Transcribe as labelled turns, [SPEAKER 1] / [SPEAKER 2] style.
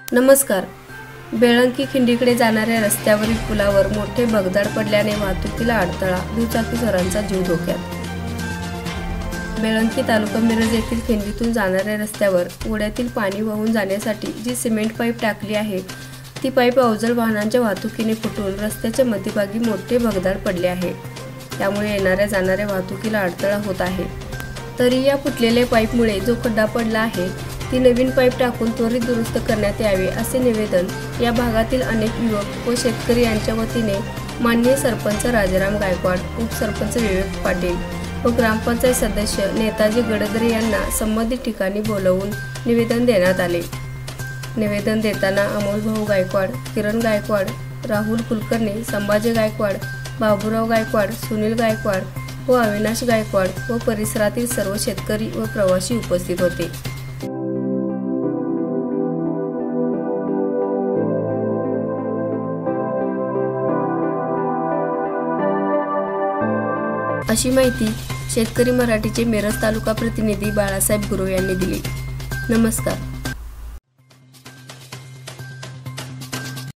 [SPEAKER 1] नमस्कार। बेळंकी खिंडीकडे जाणाऱ्या रस्त्यावरील पुलावर मोठे भगदाड पडल्याने वाहतुकीला अडथळा, दुचाकीस्वारांचा जीव धोक्यात। बेळंकी तालुका मिरज येथील खिंडीतून जाणाऱ्या रस्त्यावर ओढ्यातील पाणी वाहून जाण्यासाठी जी सिमेंट पाईप टाकली आहे ती पाईप अवजड वाहनांच्या वाहतुकीने फुटून रस्त्याच्या मध्यभागी मोठे भगदाड पडले आहे। त्यामुळे येणाऱ्या जाणाऱ्या वाहतुकीला अडथळा होत आहे। तरी या फुटलेल्या पाईपमुळे जो खड्डा पडला आहे ती नवीन पाईप टाकून त्वरित दुरुस्त करण्यात यावे असे निवेदन या भागातील अनेक युवक व शेतकरी यांच्या वतीने माननीय सरपंच राजाराम गायकवाड, उपसरपंच विवेक पाटील व ग्रामपंचायत सदस्य नेताजी गडदरे यांना संबंधित ठिकाणी बोलवून निवेदन देण्यात आले। निवेदन देताना अमोलभाऊ गायकवाड, किरण गायकवाड, राहुल कुलकर्णी, संभाजी गायकवाड, बाबूराव गायकवाड, सुनील गायकवाड व अविनाश गायकवाड व परिसरातील सर्व शेतकरी व प्रवासी उपस्थित होते। अशी माहिती शेतकरी मराठीचे मिरज तालुका प्रतिनिधी बाळासाहेब गुरव यांनी दिली। नमस्कार।